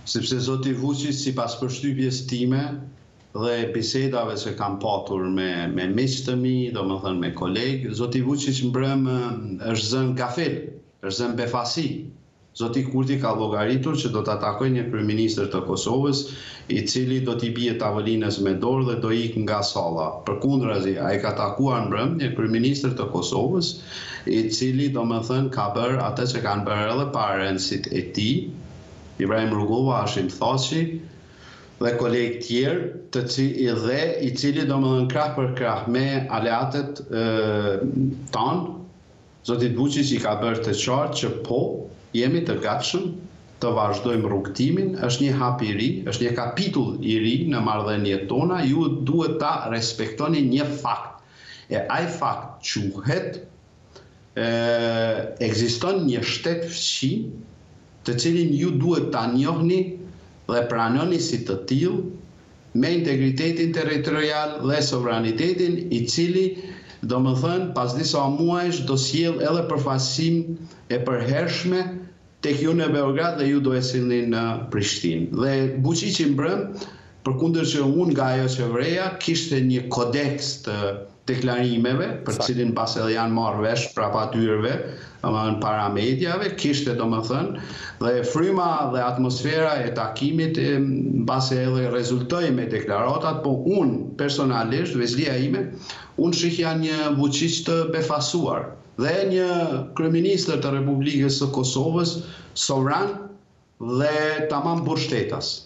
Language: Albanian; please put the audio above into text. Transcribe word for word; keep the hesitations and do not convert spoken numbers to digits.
Sepse zoti Vučić, sipas përshtypjes time dhe bisedave që kam patur me, me miq të mi, domethënë me kolegë, zoti Vučić mbrëm është zënë gafel, është zënë befasi. Zoti Kurti ka llogaritur që do ta takojë një kryeministër të Kosovës, i cili do t'i bie tavolinës me dorë dhe do ikë nga salla. Përkundrazi, ai ka takuar mbrëm një kryeministër të Kosovës, i cili domethënë ka bërë atë që kanë bërë edhe parentësit e tij, Ibrahim Rugova, Hashim Thaçi dhe kolegë tjerë, të cili dhe i cili domethënë krah për krah me aleatet tanë, zoti Vučić i ka bërë të qartë që po jemi të gatshëm të vazhdojmë rrugtimin, është një hap i ri, është një kapitull i ri në marrëdhëniet tona, ju duhet ta respektoni një fakt. E ai fakt quhet ekziston një shtet fqin, të cilin ju duhet ta njohni dhe pranoni si të tillë, me integritetin territorial dhe sovranitetin, i cili domethënë pas disa muajsh do sjell edhe përfaqësim e përhershme tek ju në Beograd dhe ju do e sillni në Prishtinë. Dhe Vučić mbrëm, përkundër që unë nga ajo qeveria kishte një kodeks të deklarimeve, për cilin pas edhe janë marrë vesh prapa tyreve, domethënë para mediave, kishte domethënë, dhe fryma dhe atmosfera e takimit mbase edhe rezultoi me deklaratat, po unë personalisht, vezlia ime, unë shihja një Vučić të befasuar dhe një kryeministër të Republikës së Kosovës sovran dhe tamam mbushtetas.